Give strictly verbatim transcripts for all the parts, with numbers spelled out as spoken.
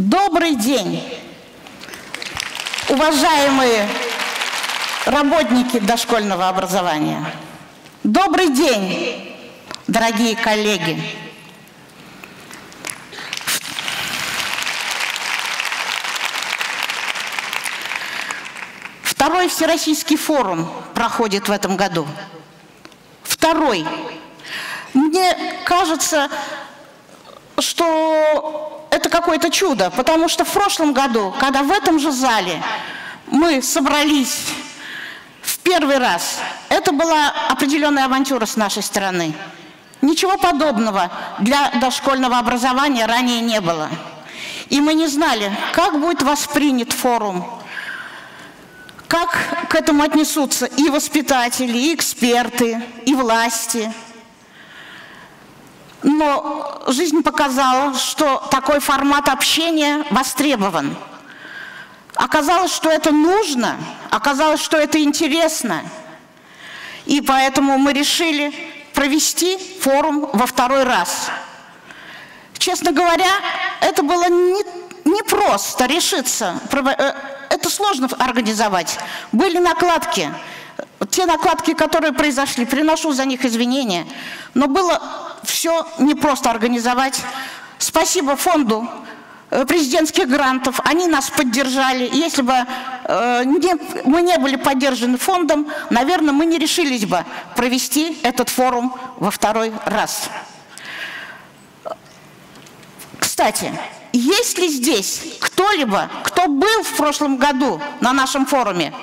Добрый день, уважаемые работники дошкольного образования. Добрый день, дорогие коллеги. Второй Всероссийский форум проходит в этом году. Второй. Мне кажется, что это какое-то чудо, потому что в прошлом году, когда в этом же зале мы собрались в первый раз, это была определенная авантюра с нашей стороны. Ничего подобного для дошкольного образования ранее не было. И мы не знали, как будет воспринят форум, как к этому отнесутся и воспитатели, и эксперты, и власти. Но жизнь показала, что такой формат общения востребован. Оказалось, что это нужно, оказалось, что это интересно. И поэтому мы решили провести форум во второй раз. Честно говоря, это было не, не просто решиться. Это сложно организовать. Были накладки. Те накладки, которые произошли, приношу за них извинения. Но было все непросто организовать. Спасибо фонду президентских грантов. Они нас поддержали. Если бы э, не, мы не были поддержаны фондом, наверное, мы не решились бы провести этот форум во второй раз. Кстати, есть ли здесь кто-либо, кто был в прошлом году на нашем форуме?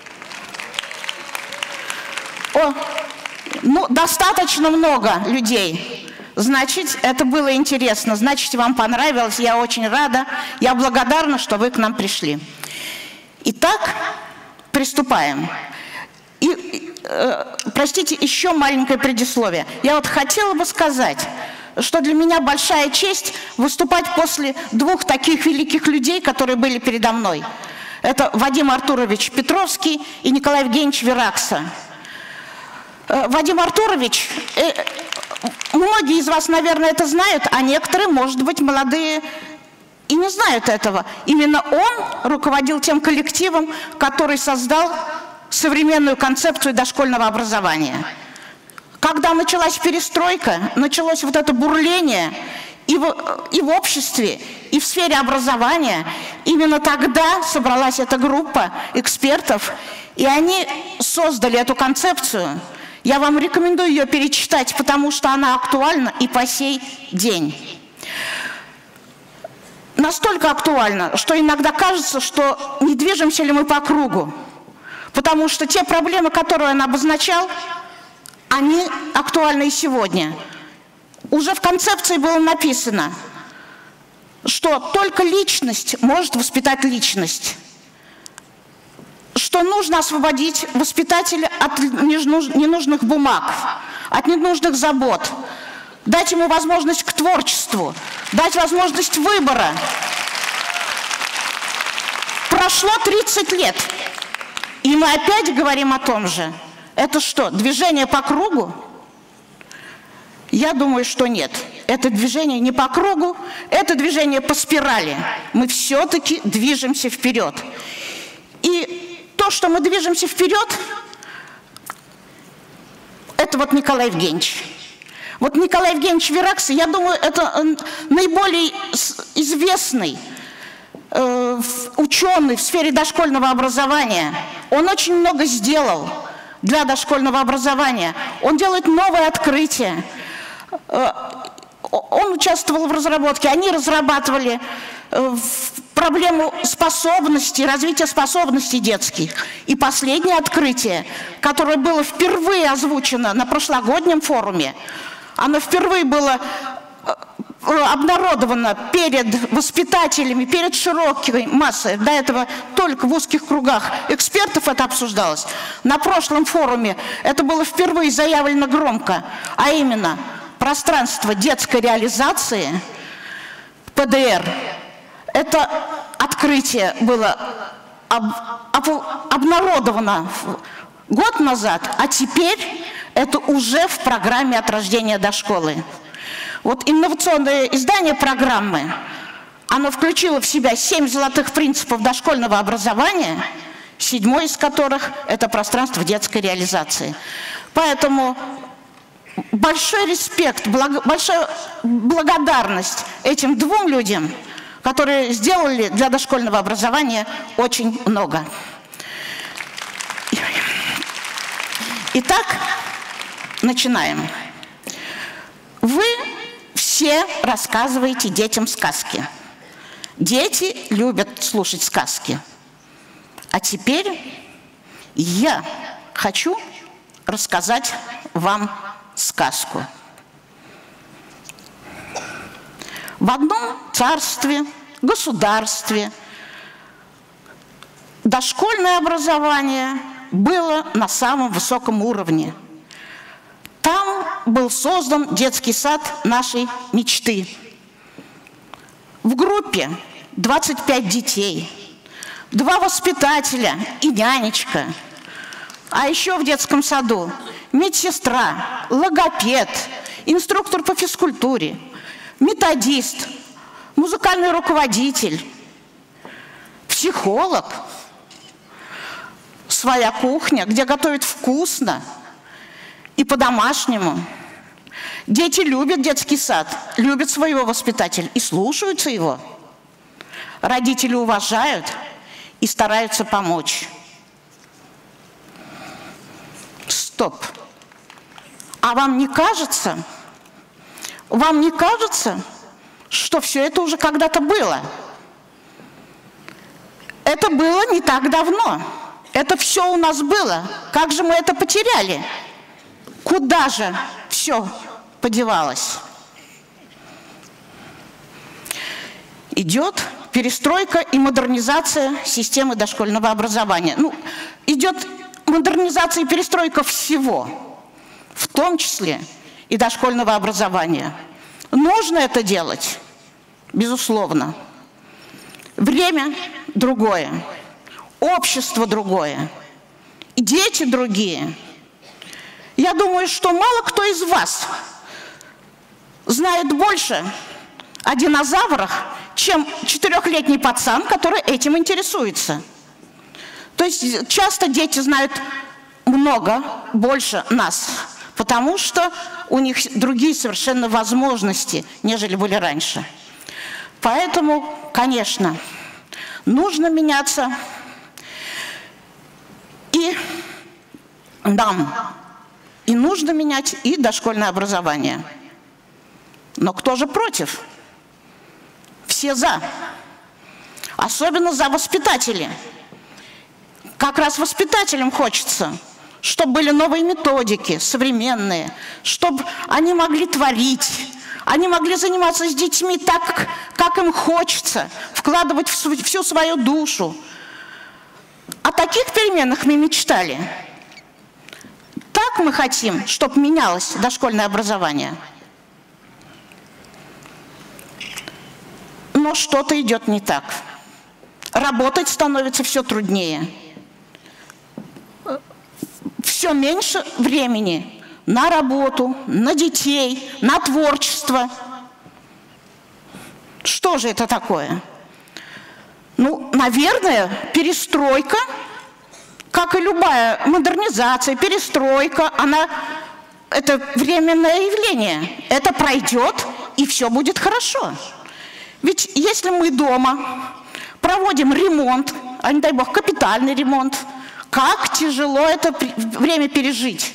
О, ну, достаточно много людей. Значит, это было интересно, значит, вам понравилось, я очень рада, я благодарна, что вы к нам пришли. Итак, приступаем. И, э, простите, еще маленькое предисловие. Я вот хотела бы сказать, что для меня большая честь выступать после двух таких великих людей, которые были передо мной. Это Вадим Артурович Петровский и Николай Евгеньевич Веракса. Э, Вадим Артурович... Э, Многие из вас, наверное, это знают, а некоторые, может быть, молодые и не знают этого. Именно он руководил тем коллективом, который создал современную концепцию дошкольного образования. Когда началась перестройка, началось вот это бурление и в, и в обществе, и в сфере образования, именно тогда собралась эта группа экспертов, и они создали эту концепцию. Я вам рекомендую ее перечитать, потому что она актуальна и по сей день. Настолько актуальна, что иногда кажется, что не движемся ли мы по кругу. Потому что те проблемы, которые он обозначал, они актуальны и сегодня. Уже в концепции было написано, что только личность может воспитать личность. Что нужно освободить воспитателя от ненужных бумаг, от ненужных забот, дать ему возможность к творчеству, дать возможность выбора. Прошло тридцать лет, и мы опять говорим о том же. Это что, движение по кругу? Я думаю, что нет. Это движение не по кругу, это движение по спирали. Мы все-таки движемся вперед. И то, что мы движемся вперед, это вот Николай Евгеньевич. Вот Николай Евгеньевич Веракса, я думаю, это наиболее известный э, ученый в сфере дошкольного образования. Он очень много сделал для дошкольного образования. Он делает новые открытия. Э, он участвовал в разработке, они разрабатывали э, проблему способностей, развития способностей детских. И последнее открытие, которое было впервые озвучено на прошлогоднем форуме, оно впервые было обнародовано перед воспитателями, перед широкой массой. До этого только в узких кругах экспертов это обсуждалось. На прошлом форуме это было впервые заявлено громко, а именно пространство детской реализации, Пэ Дэ Эр. Это открытие было об, об, обнародовано год назад, а теперь это уже в программе «От рождения до школы». Вот инновационное издание программы Оно включило в себя семь золотых принципов дошкольного образования, седьмой из которых – это пространство детской реализации. Поэтому большой респект, благ, большая благодарность этим двум людям, которые сделали для дошкольного образования очень много. Итак, начинаем. Вы все рассказываете детям сказки. Дети любят слушать сказки. А теперь я хочу рассказать вам сказку. В одном царстве, государстве дошкольное образование было на самом высоком уровне. Там был создан детский сад нашей мечты. В группе двадцать пять детей, два воспитателя и нянечка. А еще в детском саду медсестра, логопед, инструктор по физкультуре, методист, музыкальный руководитель, психолог, своя кухня, где готовят вкусно и по-домашнему. Дети любят детский сад, любят своего воспитателя и слушаются его. Родители уважают и стараются помочь. Стоп. А вам не кажется, вам не кажется, что все это уже когда-то было? Это было не так давно. Это все у нас было. Как же мы это потеряли? Куда же все подевалось? Идет перестройка и модернизация системы дошкольного образования. Ну, идет модернизация и перестройка всего, в том числе и дошкольного образования. Нужно это делать, безусловно. Время другое, общество другое, дети другие. Я думаю, что мало кто из вас знает больше о динозаврах, чем четырехлетний пацан, который этим интересуется. То есть часто дети знают много больше нас, потому что у них другие совершенно возможности, нежели были раньше. Поэтому, конечно, нужно меняться и нам, и нужно менять и дошкольное образование. Но кто же против? Все за. Особенно за воспитателей. Как раз воспитателям хочется, чтобы были новые методики, современные, чтобы они могли творить, они могли заниматься с детьми так, как им хочется, вкладывать всю свою душу. О таких переменах мы мечтали. Так мы хотим, чтобы менялось дошкольное образование. Но что-то идет не так. Работать становится все труднее. Все меньше времени на работу, на детей, на творчество. Что же это такое? Ну, наверное, перестройка, как и любая модернизация, перестройка, она, это временное явление. Это пройдет, и все будет хорошо. Ведь если мы дома проводим ремонт, а не дай бог капитальный ремонт, как тяжело это время пережить.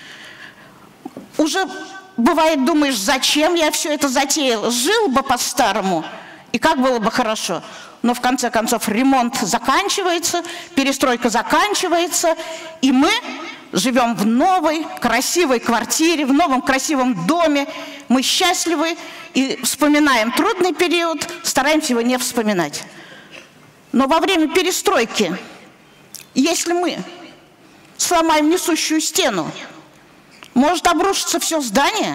Уже бывает, думаешь, зачем я все это затеял? Жил бы по-старому, и как было бы хорошо. Но в конце концов ремонт заканчивается, перестройка заканчивается, и мы живем в новой красивой квартире, в новом красивом доме. Мы счастливы и вспоминаем трудный период, стараемся его не вспоминать. Но во время перестройки, если мы сломаем несущую стену, может обрушиться все здание?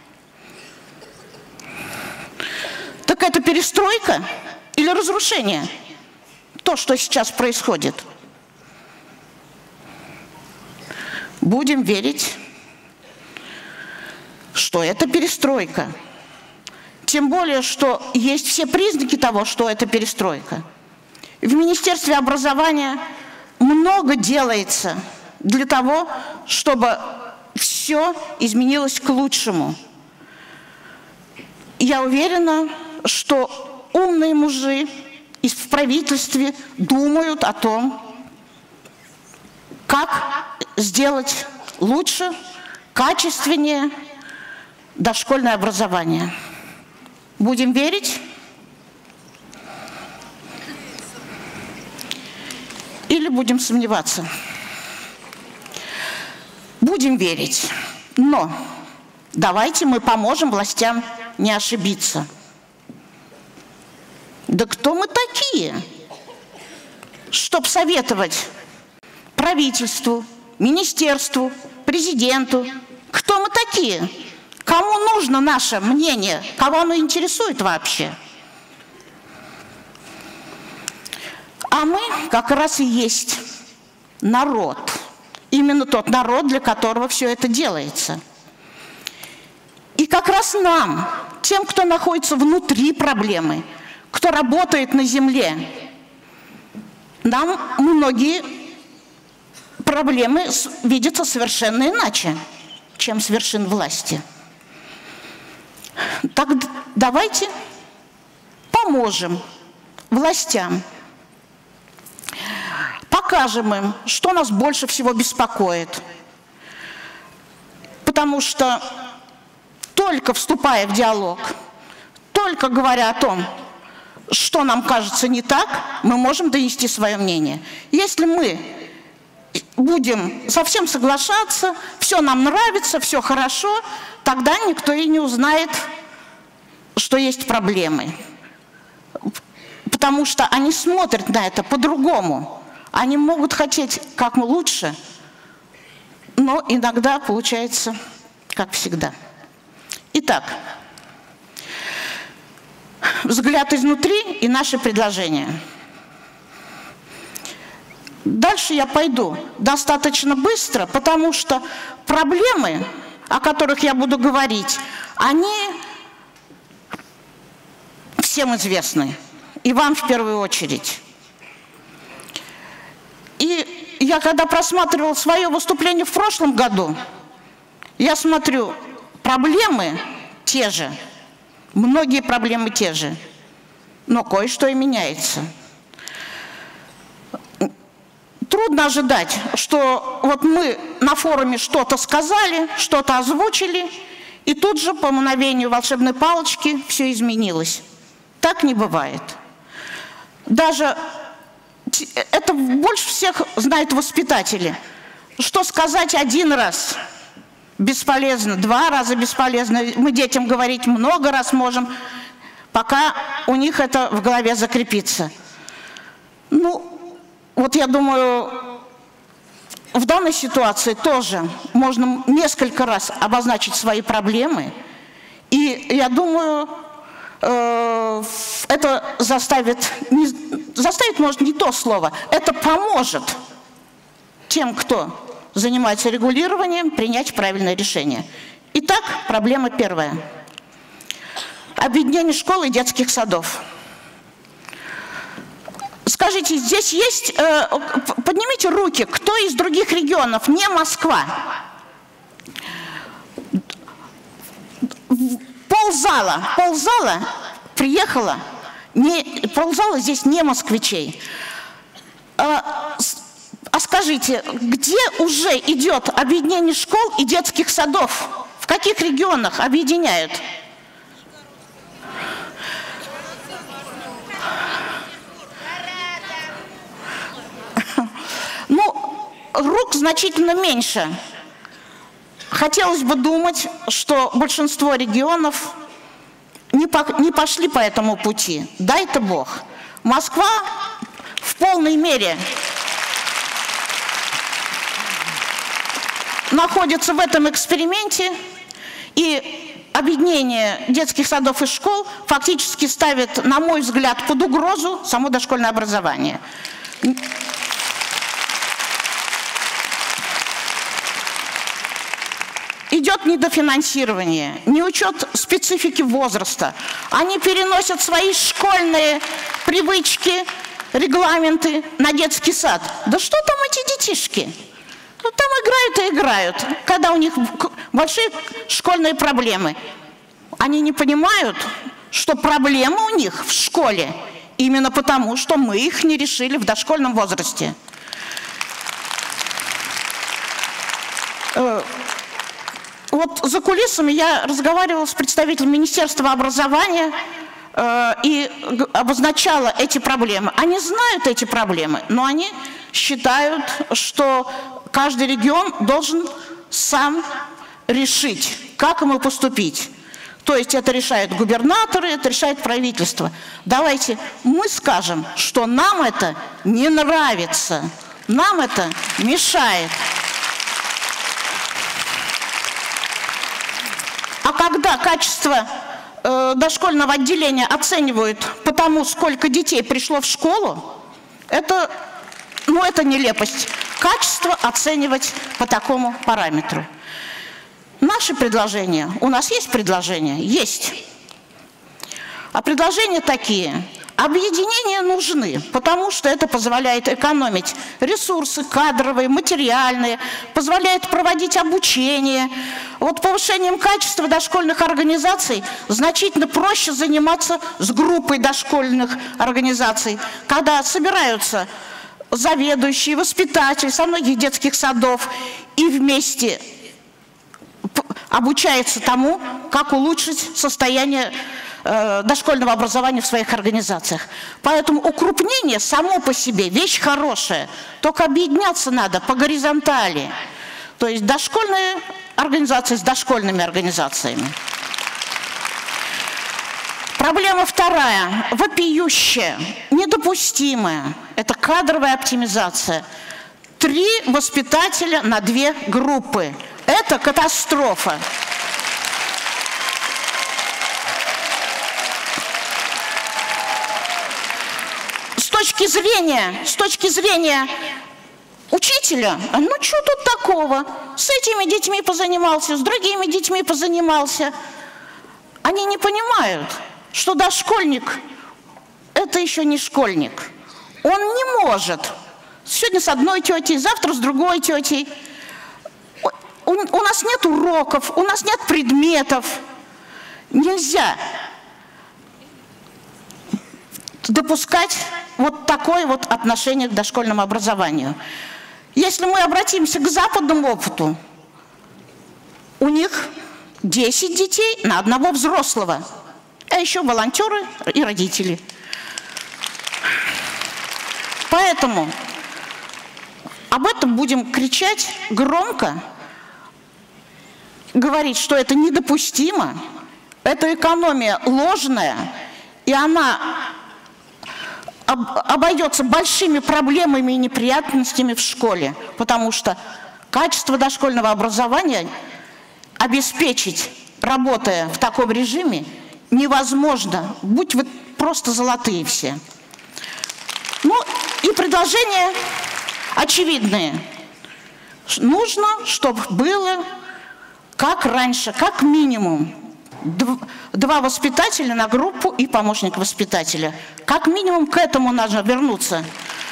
Так это перестройка или разрушение? То, что сейчас происходит. Будем верить, что это перестройка. Тем более, что есть все признаки того, что это перестройка. В Министерстве образования много делается для того, чтобы все изменилось к лучшему. Я уверена, что умные мужи в правительстве думают о том, как сделать лучше, качественнее дошкольное образование. Будем верить? Или будем сомневаться? Будем верить. Но давайте мы поможем властям не ошибиться. Да кто мы такие, чтоб советовать правительству, министерству, президенту? Кто мы такие? Кому нужно наше мнение? Кого оно интересует вообще? А мы как раз и есть народ. Именно тот народ, для которого все это делается. И как раз нам, тем, кто находится внутри проблемы, кто работает на земле, нам многие проблемы видятся совершенно иначе, чем с вершин власти. Так давайте поможем властям, покажем им, что нас больше всего беспокоит. Потому что только вступая в диалог, только говоря о том, что нам кажется не так, мы можем донести свое мнение. Если мы будем совсем соглашаться, все нам нравится, все хорошо, тогда никто и не узнает, что есть проблемы. Потому что они смотрят на это по-другому. Они могут хотеть как лучше, но иногда получается как всегда. Итак, взгляд изнутри и наши предложения. Дальше я пойду достаточно быстро, потому что проблемы, о которых я буду говорить, они всем известны, и вам в первую очередь. И я, когда просматривал свое выступление в прошлом году, я смотрю, проблемы те же, многие проблемы те же, но кое-что и меняется. Трудно ожидать, что вот мы на форуме что-то сказали, что-то озвучили, и тут же по мгновению волшебной палочки все изменилось. Так не бывает. Даже это больше всех знают воспитатели. Что сказать один раз бесполезно, два раза бесполезно. Мы детям говорить много раз можем, пока у них это в голове закрепится. Ну, вот я думаю, в данной ситуации тоже можно несколько раз обозначить свои проблемы. И я думаю, это заставит, не, заставит, может, не то слово, это поможет тем, кто занимается регулированием, принять правильное решение. Итак, проблема первая. Объединение школ и детских садов. Скажите, здесь есть, э, поднимите руки, кто из других регионов, не Москва? Ползала, ползала приехала, не, ползала здесь не москвичей. А, а скажите, где уже идет объединение школ и детских садов? В каких регионах объединяют? Ну, рук значительно меньше. Хотелось бы думать, что большинство регионов не, по, не пошли по этому пути. Дай-то Бог. Москва в полной мере находится в этом эксперименте, и объединение детских садов и школ фактически ставит, на мой взгляд, под угрозу само дошкольное образование. Идет идет недофинансирование, не учет специфики возраста. Они переносят свои школьные привычки, регламенты на детский сад. Да что там эти детишки? Ну, там играют и играют, когда у них большие школьные проблемы. Они не понимают, что проблемы у них в школе именно потому, что мы их не решили в дошкольном возрасте. Вот за кулисами я разговаривала с представителем Министерства образования э, и обозначала эти проблемы. Они знают эти проблемы, но они считают, что каждый регион должен сам решить, как ему поступить. То есть это решают губернаторы, это решает правительство. Давайте мы скажем, что нам это не нравится, нам это мешает. А когда качество э, дошкольного отделения оценивают по тому, сколько детей пришло в школу, это, ну, это нелепость. Качество оценивать по такому параметру. Наши предложения, у нас есть предложения? Есть. А предложения такие. Объединения нужны, потому что это позволяет экономить ресурсы кадровые, материальные, позволяет проводить обучение. Вот повышением качества дошкольных организаций значительно проще заниматься с группой дошкольных организаций, когда собираются заведующие, воспитатели со многих детских садов и вместе обучаются тому, как улучшить состояние дошкольного образования в своих организациях. Поэтому укрупнение само по себе вещь хорошая, только объединяться надо по горизонтали. То есть дошкольные организации с дошкольными организациями. Проблема вторая, вопиющая, недопустимая. Это кадровая оптимизация. Три воспитателя на две группы. Это катастрофа. С точки зрения, с точки зрения учителя, ну что тут такого? С этими детьми позанимался, с другими детьми позанимался. Они не понимают, что дошкольник – это еще не школьник. Он не может сегодня с одной тетей, завтра с другой тетей. У, у нас нет уроков, у нас нет предметов. Нельзя допускать вот такое вот отношение к дошкольному образованию. Если мы обратимся к западному опыту, у них десять детей на одного взрослого, а еще волонтеры и родители. Поэтому об этом будем кричать громко, говорить, что это недопустимо, это экономия ложная, и она обойдется большими проблемами и неприятностями в школе, потому что качество дошкольного образования обеспечить, работая в таком режиме, невозможно. Будь вы просто золотые все. Ну и предложения очевидные. Нужно, чтобы было как раньше, как минимум два воспитателя на группу и помощник воспитателя. Как минимум к этому нужно вернуться.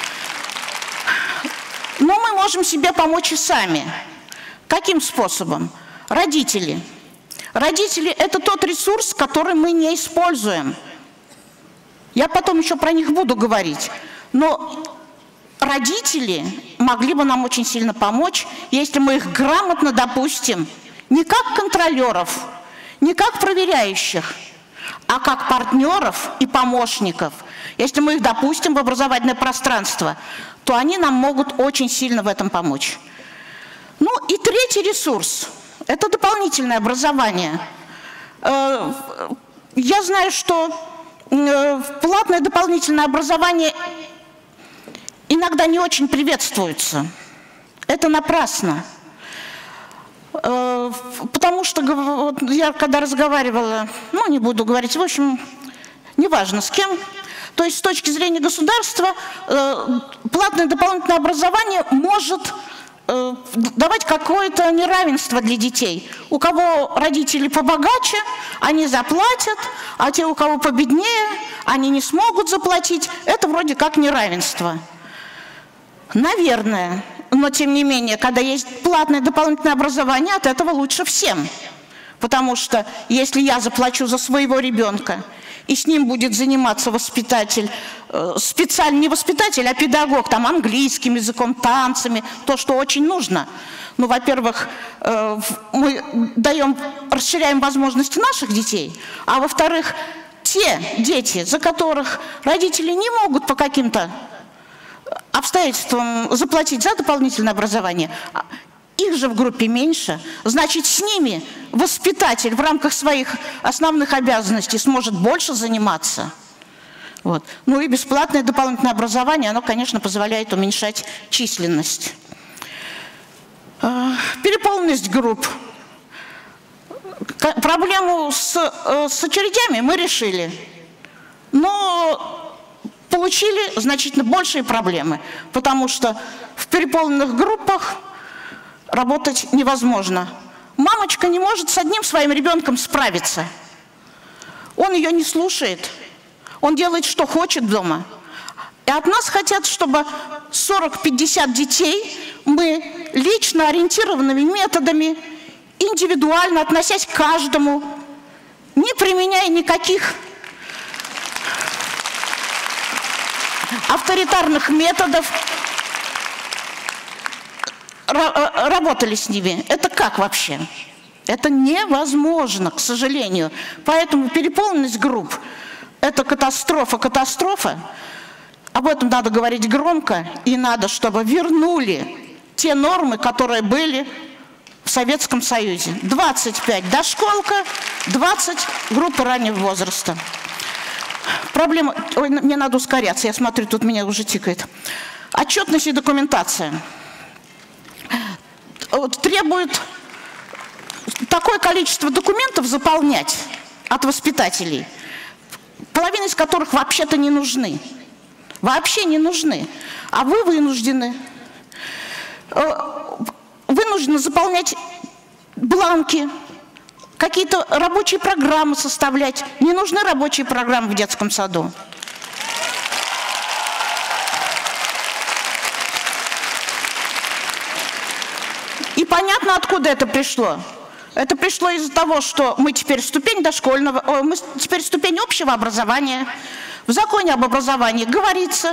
Но мы можем себе помочь и сами. Каким способом? Родители. Родители – это тот ресурс, который мы не используем. Я потом еще про них буду говорить. Но родители могли бы нам очень сильно помочь, если мы их грамотно допустим, не как контролеров, не как проверяющих, а как партнеров и помощников. Если мы их допустим в образовательное пространство, то они нам могут очень сильно в этом помочь. Ну и третий ресурс – это дополнительное образование. Я знаю, что платное дополнительное образование иногда не очень приветствуется. Это напрасно. Потому что вот, я когда разговаривала, ну не буду говорить, в общем, неважно с кем, то есть с точки зрения государства платное дополнительное образование может давать какое-то неравенство для детей. У кого родители побогаче, они заплатят, а те, у кого победнее, они не смогут заплатить. Это вроде как неравенство. Наверное. Но, тем не менее, когда есть платное дополнительное образование, от этого лучше всем. Потому что если я заплачу за своего ребенка, и с ним будет заниматься воспитатель, специально не воспитатель, а педагог, там, английским языком, танцами, то, что очень нужно. Ну, во-первых, мы даем, расширяем возможности наших детей, а во-вторых, те дети, за которых родители не могут по каким-то обстоятельствам заплатить за дополнительное образование, их же в группе меньше, значит, с ними воспитатель в рамках своих основных обязанностей сможет больше заниматься. Вот. Ну и бесплатное дополнительное образование, оно, конечно, позволяет уменьшать численность. Переполненность групп. Проблему с, с очередями мы решили, но получили значительно большие проблемы, потому что в переполненных группах работать невозможно. Мамочка не может с одним своим ребенком справиться. Он ее не слушает. Он делает, что хочет дома. И от нас хотят, чтобы сорок-пятьдесят детей мы лично ориентированными методами, индивидуально относясь к каждому, не применяя никаких авторитарных методов, работали с ними. Это как вообще? Это невозможно, к сожалению. Поэтому переполненность групп – это катастрофа, катастрофа. Об этом надо говорить громко, и надо, чтобы вернули те нормы, которые были в Советском Союзе. двадцать пять дошколка, двадцать группы раннего возраста. Проблема… Ой, мне надо ускоряться, я смотрю, тут меня уже тикает. Отчетность и документация. Требует такое количество документов заполнять от воспитателей, половина из которых вообще-то не нужны. Вообще не нужны. А вы вынуждены, вынуждены заполнять бланки, какие-то рабочие программы составлять. Не нужны рабочие программы в детском саду. И понятно, откуда это пришло. Это пришло из-за того, что мы теперь ступень дошкольного, мы теперь ступень общего образования. В законе об образовании говорится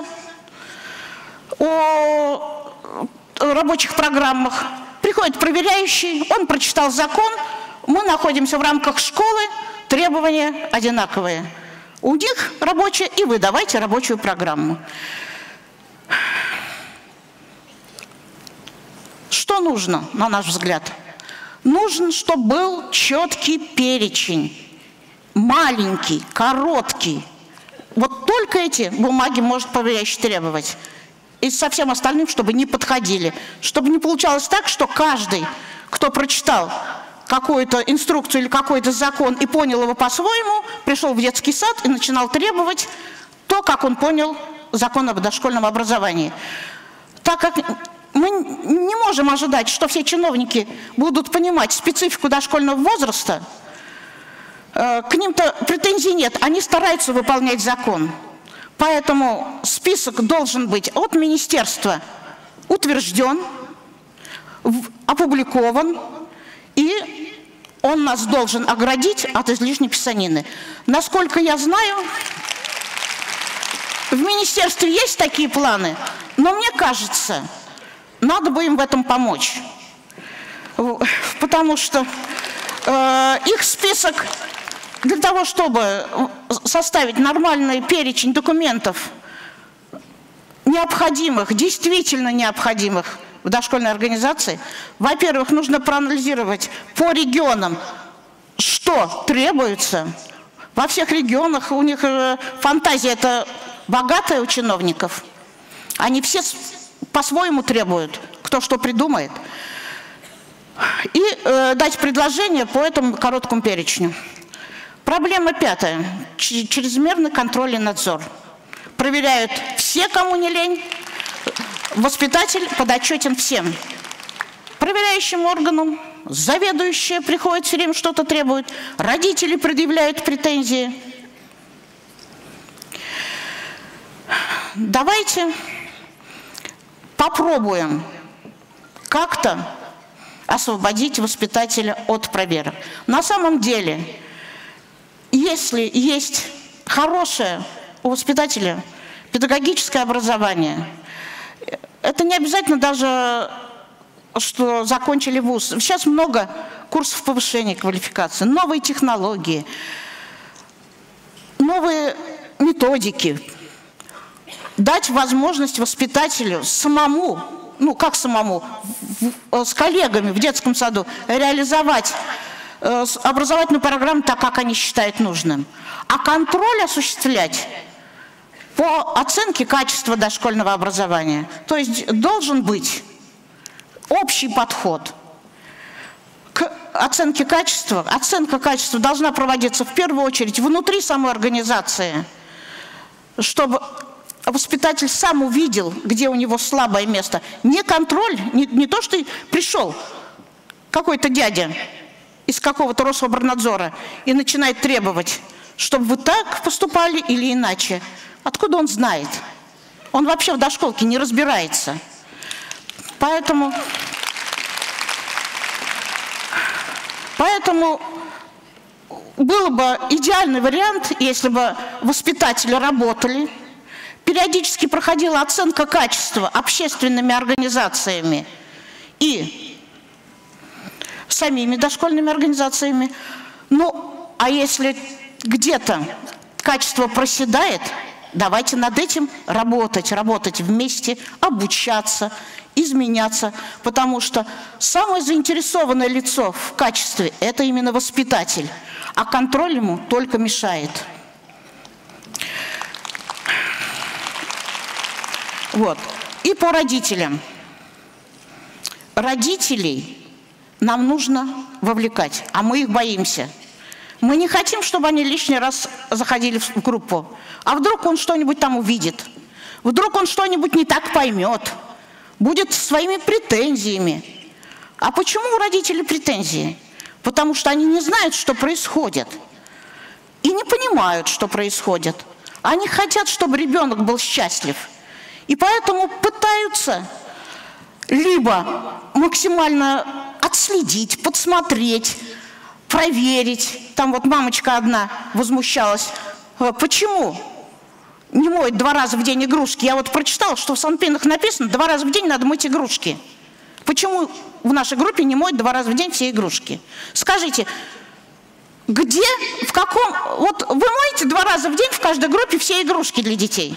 о рабочих программах. Приходит проверяющий, он прочитал закон, мы находимся в рамках школы, требования одинаковые. У них рабочая, и вы давайте рабочую программу. Что нужно, на наш взгляд? Нужно, чтобы был четкий перечень, маленький, короткий. Вот только эти бумаги может проверяющий требовать. И со всем остальным, чтобы не подходили. Чтобы не получалось так, что каждый, кто прочитал какую-то инструкцию или какой-то закон и понял его по-своему, пришел в детский сад и начинал требовать то, как он понял закон об дошкольном образовании. Так как мы не можем ожидать, что все чиновники будут понимать специфику дошкольного возраста, к ним-то претензий нет, они стараются выполнять закон. Поэтому список должен быть от министерства утвержден, опубликован, и он нас должен оградить от излишней писанины. Насколько я знаю, в министерстве есть такие планы, но мне кажется, надо бы им в этом помочь. Потому что э, их список для того, чтобы составить нормальный перечень документов, необходимых, действительно необходимых в дошкольной организации, во-первых, нужно проанализировать по регионам, что требуется. Во всех регионах у них фантазия это богатая у чиновников. Они все по-своему требуют, кто что придумает. И э, дать предложение по этому короткому перечню. Проблема пятая. Чрезмерный контроль и надзор. Проверяют все, кому не лень. Воспитатель подотчетен всем. проверяющим органам, заведующие приходят все время что-то требуют, родители предъявляют претензии. Давайте попробуем как-то освободить воспитателя от проверок. На самом деле, если есть хорошее у воспитателя педагогическое образование, это не обязательно даже, что закончили вуз. Сейчас много курсов повышения квалификации, новые технологии, новые методики. Дать возможность воспитателю самому, ну как самому, в, с коллегами в детском саду реализовать э, образовательную программу так, как они считают нужным. А контроль осуществлять по оценке качества дошкольного образования. То есть должен быть общий подход к оценке качества. Оценка качества должна проводиться в первую очередь внутри самой организации, чтобы воспитатель сам увидел, где у него слабое место. Не контроль, не, не то, что пришел какой-то дядя из какого-то Рособорнадзора и начинает требовать, чтобы вы так поступали или иначе. Откуда он знает? Он вообще в дошколке не разбирается. Поэтому, поэтому был бы идеальный вариант, если бы воспитатели работали, периодически проходила оценка качества общественными организациями и самими дошкольными организациями. Ну, а если где-то качество проседает, давайте над этим работать, работать вместе, обучаться, изменяться, потому что самое заинтересованное лицо в качестве – это именно воспитатель, а контроль ему только мешает. Вот. И по родителям. Родителей нам нужно вовлекать, а мы их боимся. Мы не хотим, чтобы они лишний раз заходили в группу. А вдруг он что-нибудь там увидит? Вдруг он что-нибудь не так поймет? Будет своими претензиями. А почему у родителей претензии? Потому что они не знают, что происходит. И не понимают, что происходит. Они хотят, чтобы ребенок был счастлив. И поэтому пытаются либо максимально отследить, подсмотреть, проверить. Там вот мамочка одна возмущалась. Почему не моют два раза в день игрушки? Я вот прочитала, что в санпинах написано, два раза в день надо мыть игрушки. Почему в нашей группе не моют два раза в день все игрушки? Скажите, где, в каком... Вот вы моете два раза в день в каждой группе все игрушки для детей?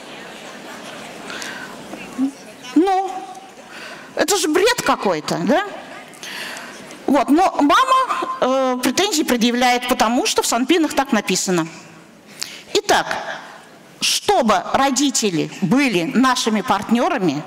Ну, это же бред какой-то, да? Вот, но мама э, претензии предъявляет, потому что в санпинах так написано. Итак, чтобы родители были нашими партнерами,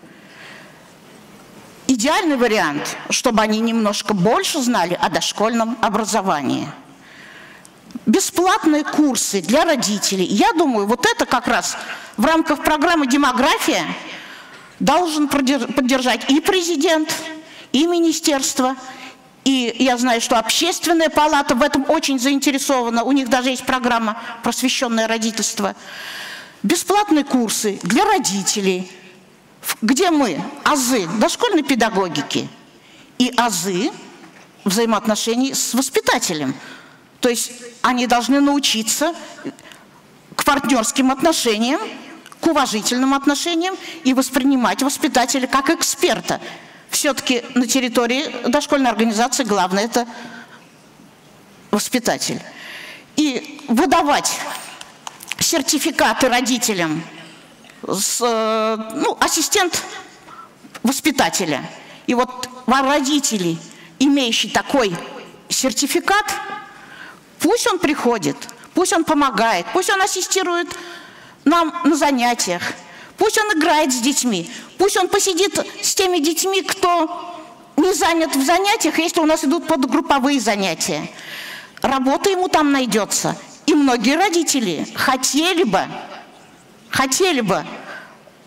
идеальный вариант, чтобы они немножко больше знали о дошкольном образовании. Бесплатные курсы для родителей. Я думаю, вот это как раз в рамках программы «Демография» должен поддержать и президент, и министерство. И я знаю, что общественная палата в этом очень заинтересована. У них даже есть программа «Просвещенное родительство». Бесплатные курсы для родителей, где мы азы дошкольной педагогики и азы взаимоотношений с воспитателем. То есть они должны научиться к партнерским отношениям, к уважительным отношениям и воспринимать воспитателя как эксперта. Все-таки на территории дошкольной организации главное – это воспитатель. И выдавать сертификаты родителям, с, ну, ассистент воспитателя. И вот родители, имеющие такой сертификат, пусть он приходит, пусть он помогает, пусть он ассистирует нам на занятиях, пусть он играет с детьми, пусть он посидит с теми детьми, кто не занят в занятиях, если у нас идут подгрупповые занятия. Работа ему там найдется. И многие родители хотели бы, хотели бы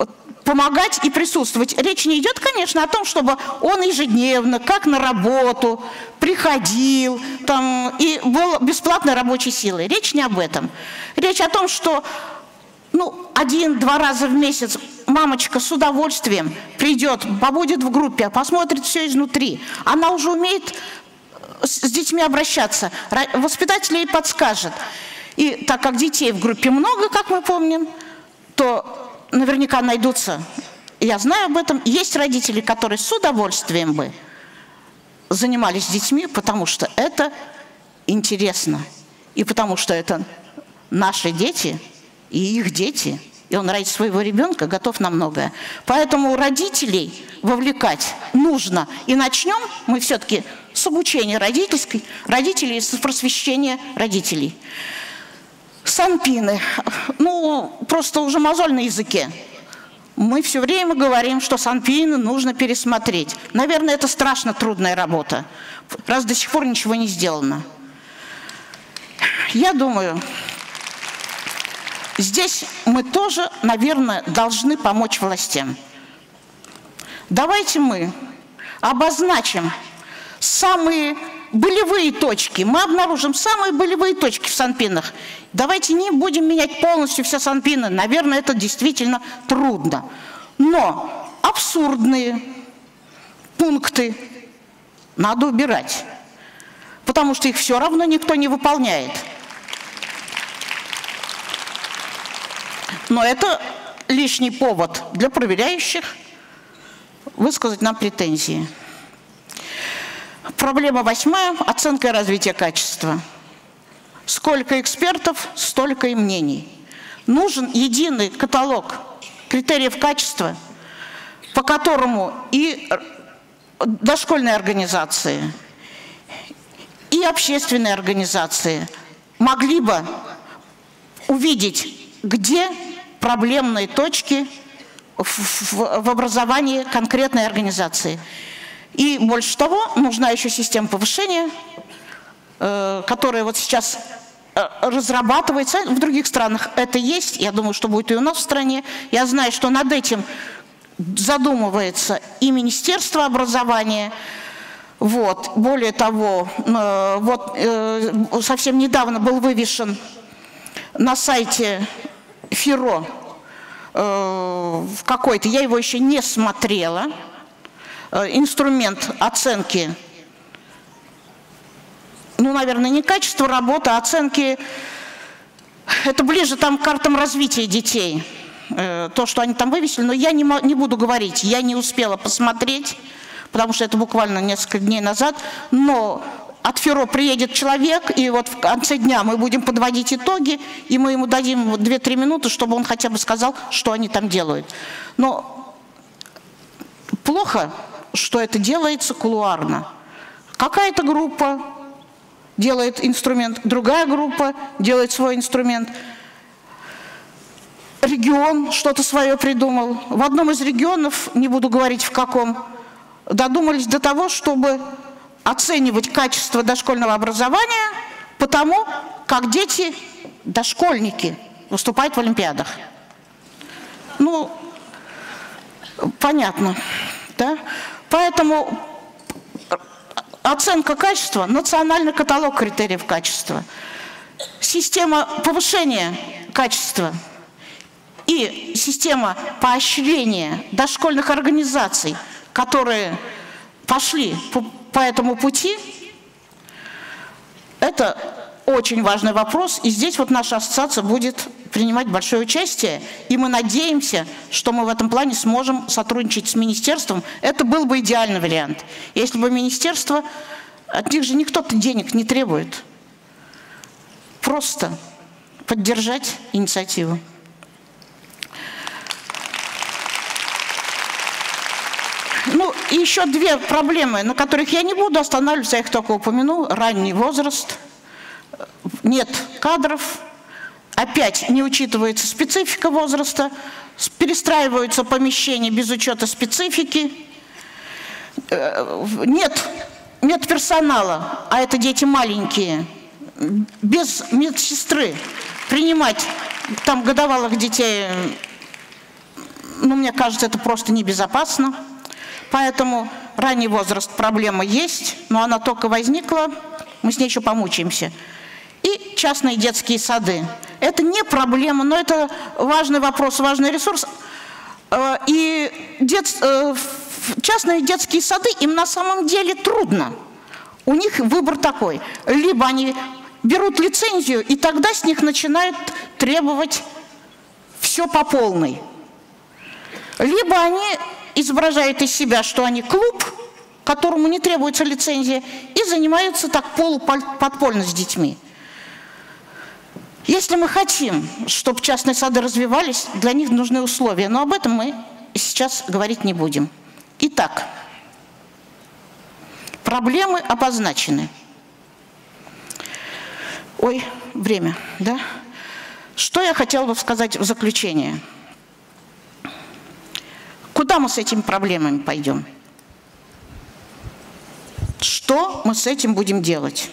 помогать и присутствовать. Речь не идет, конечно, о том, чтобы он ежедневно, как на работу, приходил там, и был бесплатной рабочей силой. Речь не об этом. Речь о том, что ну, один-два раза в месяц мамочка с удовольствием придет, побудет в группе, посмотрит все изнутри. Она уже умеет с детьми обращаться, воспитатель ей подскажет. И так как детей в группе много, как мы помним, то наверняка найдутся, я знаю об этом, есть родители, которые с удовольствием бы занимались с детьми, потому что это интересно, и потому что это наши дети и их дети, и он ради своего ребенка готов на многое. Поэтому родителей вовлекать нужно. И начнем мы все-таки с обучения родительской, родителей, с просвещения родителей. Санпины. Ну, просто уже мозоль на языке. Мы все время говорим, что санпины нужно пересмотреть. Наверное, это страшно трудная работа, раз до сих пор ничего не сделано. Я думаю, здесь мы тоже, наверное, должны помочь властям. Давайте мы обозначим самые болевые точки. Мы обнаружим самые болевые точки в санпинах. Давайте не будем менять полностью все санпины. Наверное, это действительно трудно. Но абсурдные пункты надо убирать, потому что их все равно никто не выполняет. Но это лишний повод для проверяющих высказать нам претензии. Проблема восьмая – оценка и развитие качества. Сколько экспертов, столько и мнений. Нужен единый каталог критериев качества, по которому и дошкольные организации, и общественные организации могли бы увидеть, где проблемные точки в, в, в образовании конкретной организации. И больше того, нужна еще система повышения, э, которая вот сейчас э, разрабатывается. В других странах это есть, я думаю, что будет и у нас в стране. Я знаю, что над этим задумывается и Министерство образования. Вот. Более того, э, вот, э, совсем недавно был вывешен на сайте ФИРО э, какой-то, я его еще не смотрела, инструмент оценки, ну, наверное, не качество работы, а оценки, это ближе там к картам развития детей, то, что они там вывесили, но я не, не буду говорить, я не успела посмотреть, потому что это буквально несколько дней назад, но от ФИРО приедет человек, и вот в конце дня мы будем подводить итоги, и мы ему дадим две-три минуты, чтобы он хотя бы сказал, что они там делают. Но плохо, что это делается кулуарно. Какая-то группа делает инструмент, другая группа делает свой инструмент. Регион что-то свое придумал. В одном из регионов, не буду говорить в каком, додумались до того, чтобы оценивать качество дошкольного образования по тому, как дети, дошкольники, выступают в олимпиадах. Ну, понятно, да? Поэтому оценка качества, национальный каталог критериев качества, система повышения качества и система поощрения дошкольных организаций, которые пошли по, по этому пути, это очень важный вопрос. И здесь вот наша ассоциация будет принимать большое участие, и мы надеемся, что мы в этом плане сможем сотрудничать с министерством. Это был бы идеальный вариант. Если бы министерство, от них же никто-то денег не требует, просто поддержать инициативу. Ну, и еще две проблемы, на которых я не буду останавливаться, я их только упомяну. Ранний возраст, нет кадров. Опять не учитывается специфика возраста, перестраиваются помещения без учета специфики, нет медперсонала, а это дети маленькие, без медсестры принимать там годовалых детей ну, мне кажется, это просто небезопасно. Поэтому ранний возраст проблема есть, но она только возникла, мы с ней еще помучаемся. И частные детские сады. Это не проблема, но это важный вопрос, важный ресурс. И дет... частные детские сады, им на самом деле трудно. У них выбор такой. Либо они берут лицензию, и тогда с них начинают требовать все по полной. Либо они изображают из себя, что они клуб, которому не требуется лицензия, и занимаются так полуподпольно с детьми. Если мы хотим, чтобы частные сады развивались, для них нужны условия, но об этом мы сейчас говорить не будем. Итак, проблемы обозначены. Ой, время, да? Что я хотела бы сказать в заключение? Куда мы с этими проблемами пойдем? Что мы с этим будем делать?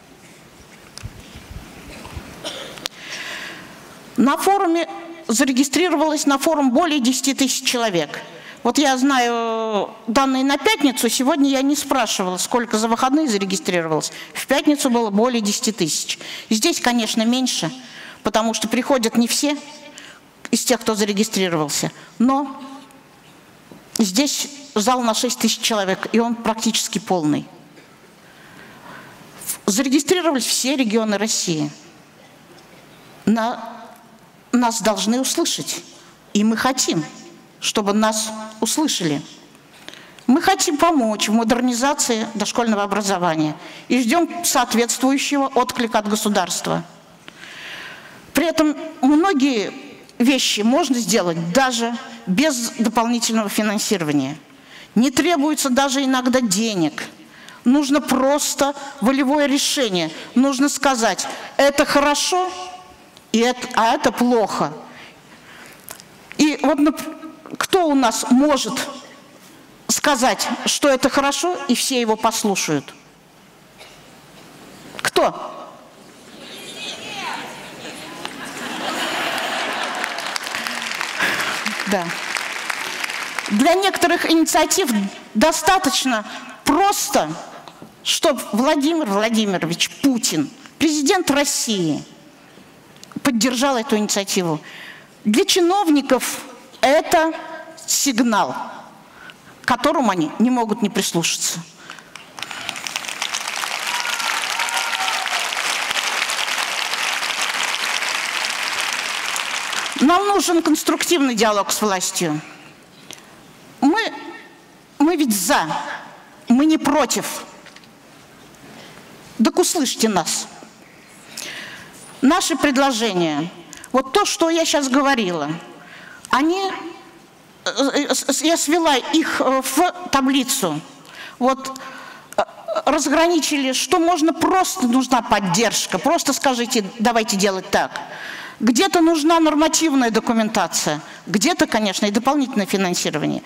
На форуме зарегистрировалось на форум более десяти тысяч человек. Вот я знаю данные на пятницу, сегодня я не спрашивала, сколько за выходные зарегистрировалось. В пятницу было более десяти тысяч. Здесь, конечно, меньше, потому что приходят не все из тех, кто зарегистрировался, но здесь зал на шесть тысяч человек, и он практически полный. Зарегистрировались все регионы России. На... Нас должны услышать, и мы хотим, чтобы нас услышали. Мы хотим помочь в модернизации дошкольного образования и ждем соответствующего отклика от государства. При этом многие вещи можно сделать даже без дополнительного финансирования. Не требуется даже иногда денег. Нужно просто волевое решение. Нужно сказать, это хорошо, и это, а это плохо. И вот кто у нас может сказать, что это хорошо, и все его послушают? Кто? Да. Для некоторых инициатив достаточно просто, чтобы Владимир Владимирович Путин, президент России, поддержал эту инициативу. Для чиновников это сигнал, к которому они не могут не прислушаться. Нам нужен конструктивный диалог с властью. Мы, мы ведь за, мы не против. Так услышьте нас. Наши предложения, вот то, что я сейчас говорила, они, я свела их в таблицу, вот разграничили, что можно просто, нужна поддержка, просто скажите, давайте делать так. Где-то нужна нормативная документация, где-то, конечно, и дополнительное финансирование.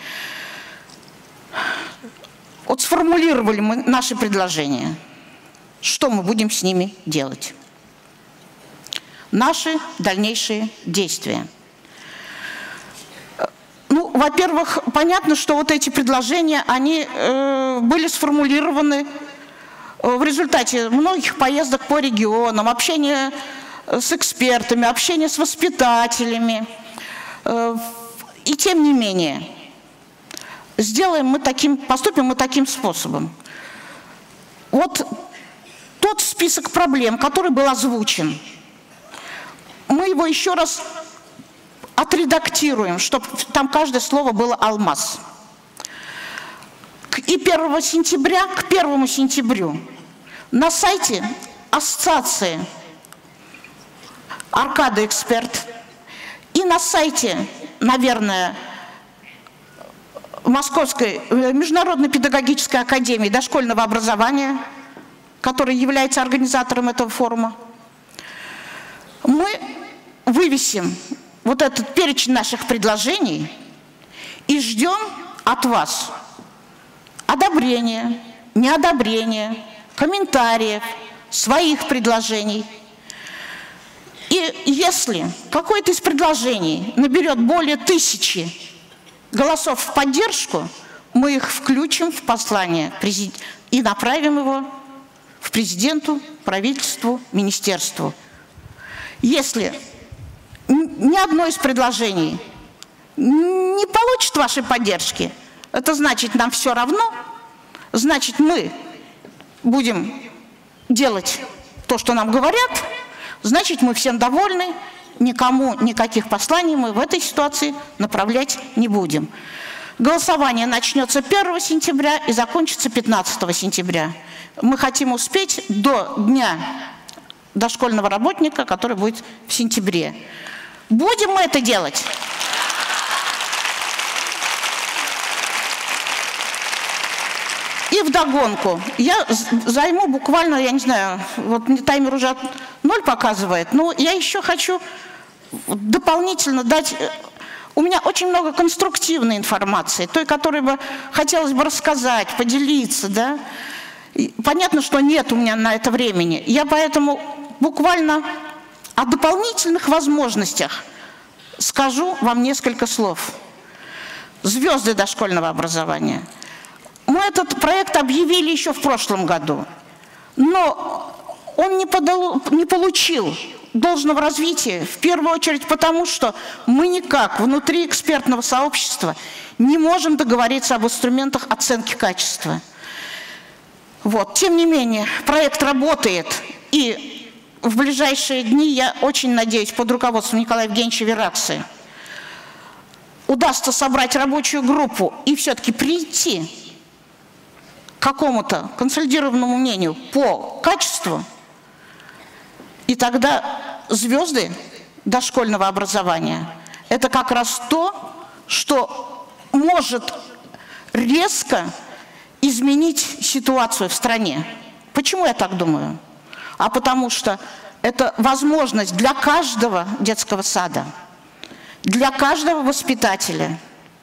Вот сформулировали мы наши предложения, что мы будем с ними делать. Наши дальнейшие действия. Ну, во-первых, понятно, что вот эти предложения, они э, были сформулированы в результате многих поездок по регионам, общения с экспертами, общения с воспитателями. Э, и тем не менее, сделаем мы таким, поступим мы таким способом. Вот тот список проблем, который был озвучен, мы его еще раз отредактируем, чтобы там каждое слово было алмаз. И первого сентября, к первому сентябрю на сайте ассоциации «Аркада Эксперт» и на сайте, наверное, Московской международной педагогической академии дошкольного образования, который является организатором этого форума, мы вывесим вот этот перечень наших предложений и ждем от вас одобрения, неодобрения, комментариев, своих предложений. И если какое-то из предложений наберет более тысячи голосов в поддержку, мы их включим в послание и направим его в президенту, правительству, министерству. Если ни одно из предложений не получит вашей поддержки, это значит, нам все равно, значит, мы будем делать то, что нам говорят, значит, мы всем довольны, никому никаких посланий мы в этой ситуации направлять не будем. Голосование начнется первого сентября и закончится пятнадцатого сентября. Мы хотим успеть до дня дошкольного работника, который будет в сентябре. Будем мы это делать? И вдогонку, я займу буквально, я не знаю, вот мне таймер уже ноль показывает, но я еще хочу дополнительно дать... У меня очень много конструктивной информации, той, которой бы хотелось бы рассказать, поделиться, да. И понятно, что нет у меня на это времени. Я поэтому буквально о дополнительных возможностях скажу вам несколько слов. Звезды дошкольного образования. Мы этот проект объявили еще в прошлом году, но он не, подал, не получил должного развития, в первую очередь потому, что мы никак внутри экспертного сообщества не можем договориться об инструментах оценки качества. Вот. Тем не менее, проект работает, и в ближайшие дни, я очень надеюсь, под руководством Николая Евгеньевича Веракции удастся собрать рабочую группу и все-таки прийти к какому-то консолидированному мнению по качеству, и тогда звезды дошкольного образования – это как раз то, что может резко изменить ситуацию в стране. Почему я так думаю? А потому что это возможность для каждого детского сада, для каждого воспитателя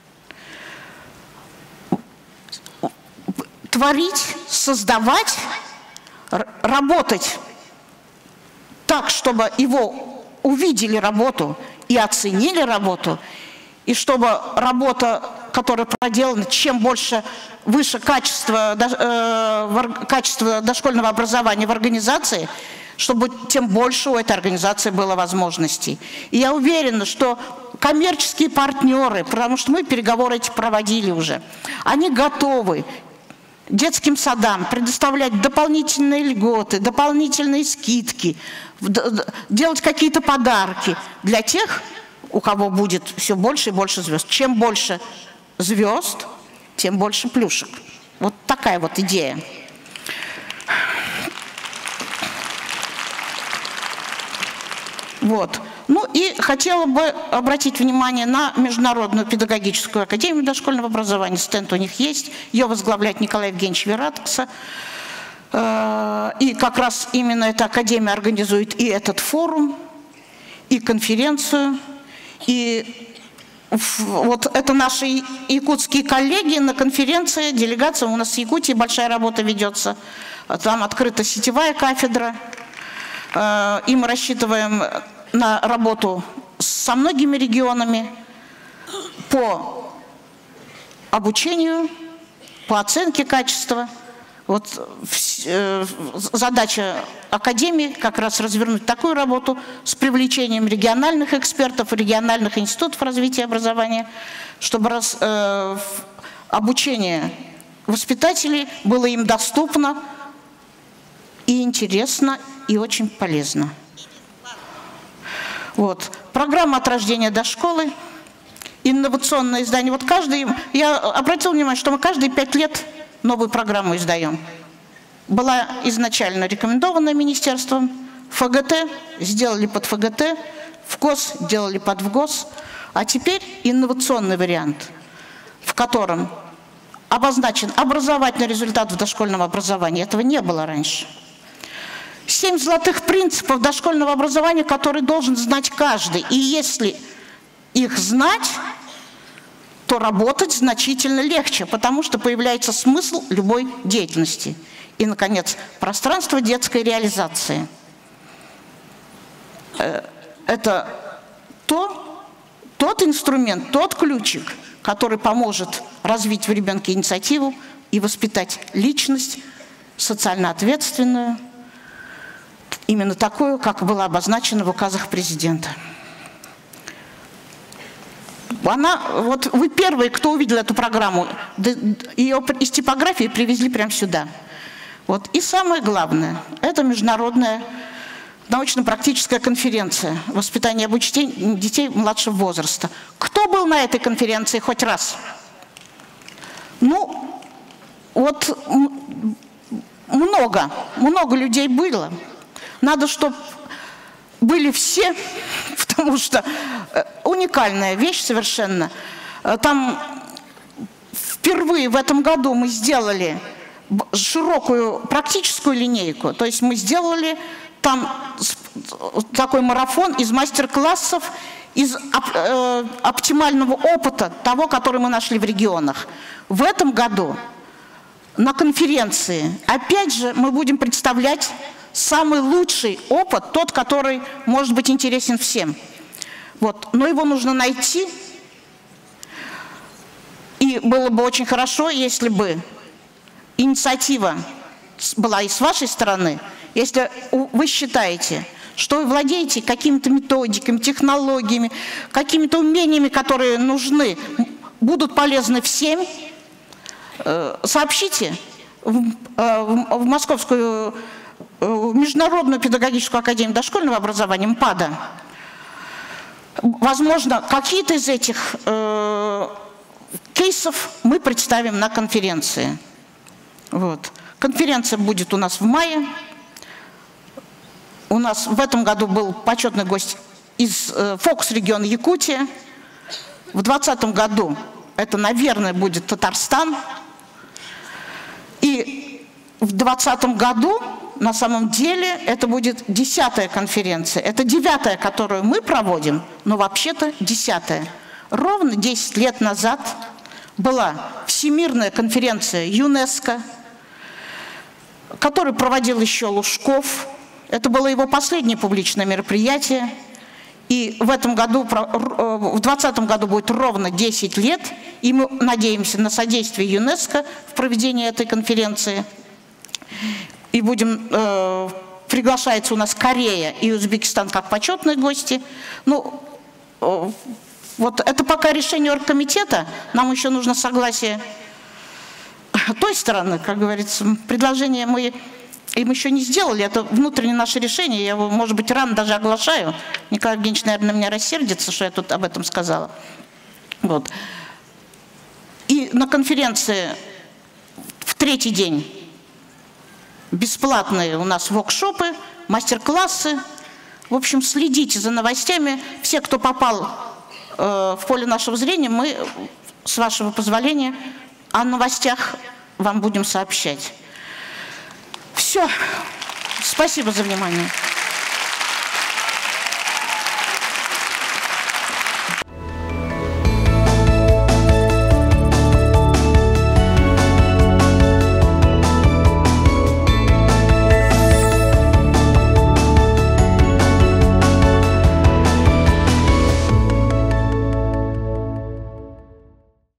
творить, создавать, работать так, чтобы его увидели работу и оценили работу, и чтобы работа, которая проделана, чем больше, выше качество, э, качество дошкольного образования в организации, чтобы тем больше у этой организации было возможностей. И я уверена, что коммерческие партнеры, потому что мы переговоры эти проводили уже, они готовы детским садам предоставлять дополнительные льготы, дополнительные скидки, делать какие-то подарки для тех, у кого будет все больше и больше звезд. Чем больше звезд, тем больше плюшек. Вот такая вот идея. Вот. Ну и хотела бы обратить внимание на Международную педагогическую академию дошкольного образования. Стенд у них есть. Ее возглавляет Николай Евгеньевич Веракса. И как раз именно эта академия организует и этот форум, и конференцию. И вот это наши якутские коллеги на конференции, делегация. У нас в Якутии большая работа ведется. Там открыта сетевая кафедра. И мы рассчитываем на работу со многими регионами по обучению, по оценке качества. Вот задача академии как раз развернуть такую работу с привлечением региональных экспертов, региональных институтов развития образования, чтобы раз, э, обучение воспитателей было им доступно и интересно, и очень полезно. Вот. Программа от рождения до школы, инновационное издание. Вот каждый, я обратил внимание, что мы каждые пять лет новую программу издаем. Была изначально рекомендована министерством, ФГТ сделали под ФГТ, ВГОС делали под ВГОС, а теперь инновационный вариант, в котором обозначен образовательный результат в дошкольном образовании. Этого не было раньше. Семь золотых принципов дошкольного образования, которые должен знать каждый. И если их знать, то работать значительно легче, потому что появляется смысл любой деятельности. И, наконец, пространство детской реализации. Это то, тот инструмент, тот ключик, который поможет развить в ребенке инициативу и воспитать личность социально ответственную, именно такую, как была обозначена в указах президента. Она, вот вы первые, кто увидел эту программу, ее из типографии привезли прямо сюда. Вот. И самое главное, это международная научно-практическая конференция «Воспитание и обучение детей младшего возраста». Кто был на этой конференции хоть раз? Ну, вот много, много людей было. Надо, чтобы были все, потому что уникальная вещь совершенно. Там впервые в этом году мы сделали широкую практическую линейку, то есть мы сделали там такой марафон из мастер-классов, из оптимального опыта того, который мы нашли в регионах. В этом году на конференции, опять же, мы будем представлять самый лучший опыт, тот, который может быть интересен всем. Вот. Но его нужно найти. И было бы очень хорошо, если бы инициатива была и с вашей стороны, если вы считаете, что вы владеете какими-то методиками, технологиями, какими-то умениями, которые нужны, будут полезны всем, сообщите в, в Московскую в Международную педагогическую академию дошкольного образования МПАДа. Возможно, какие-то из этих э, кейсов мы представим на конференции. Вот. Конференция будет у нас в мае. У нас в этом году был почетный гость из э, фокус-региона Якутия. В двадцатом году это, наверное, будет Татарстан. И в двадцатом году на самом деле это будет десятая конференция. Это девятая, которую мы проводим, но вообще-то десятая. Ровно десять лет назад была Всемирная конференция ЮНЕСКО, которую проводил еще Лужков. Это было его последнее публичное мероприятие. И в этом году, в двадцатом году будет ровно десять лет, и мы надеемся на содействие ЮНЕСКО в проведении этой конференции. И будем, э, приглашается у нас Корея и Узбекистан как почетные гости. Ну, э, вот это пока решение оргкомитета, нам еще нужно согласие той стороны, как говорится. Предложение мы им еще не сделали, это внутреннее наше решение, я его, может быть, рано даже оглашаю. Николай Евгеньевич, наверное, на меня рассердится, что я тут об этом сказала. Вот. И на конференции в третий день бесплатные у нас воркшопы, мастер-классы. В общем, следите за новостями. Все, кто попал э, в поле нашего зрения, мы, с вашего позволения, о новостях вам будем сообщать. Все. Спасибо за внимание.